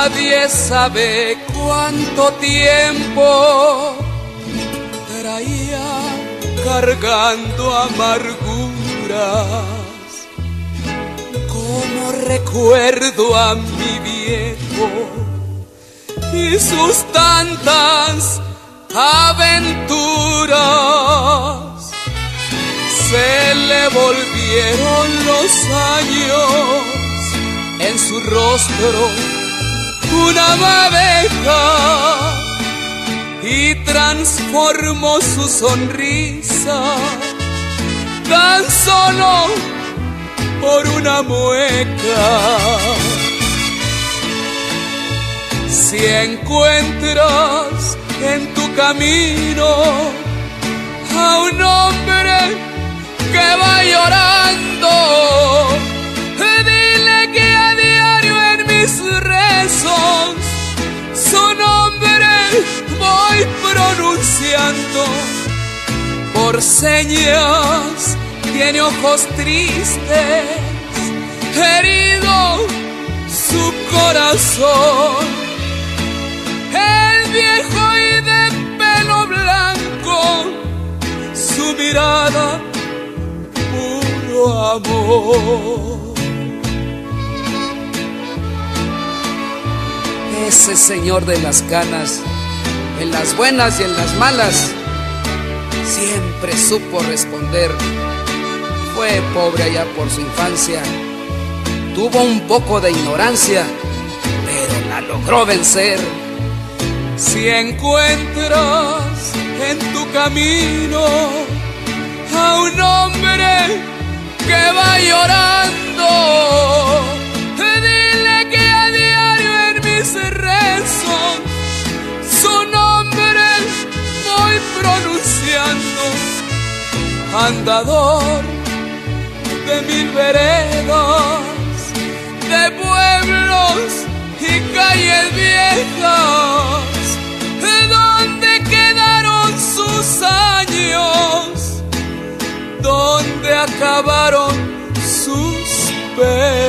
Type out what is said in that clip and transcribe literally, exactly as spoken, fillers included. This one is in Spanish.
Nadie sabe cuánto tiempo traía cargando amarguras. Como recuerdo a mi viejo y sus tantas aventuras. Se le volvieron los años en su rostro una madeja y transformó su sonrisa tan solo por una mueca. Si encuentras en tu camino a un hombre que va llorando, dile que a diario en mis rezos su nombre voy pronunciando. Por señas tiene ojos tristes, herido su corazón. El viejo y de pelo blanco, su mirada puro amor. Ese señor de las canas, en las buenas y en las malas, siempre supo responder. Fue pobre allá por su infancia, tuvo un poco de ignorancia, pero la logró vencer. Si encuentras en tu camino a un hombre que va llorando, dile que a diario en mis rezos su nombre voy pronunciando. Andador de mil veredas, de pueblos y calles viejas, ¿dónde quedaron sus años? ¿Dónde acabaron sus penas?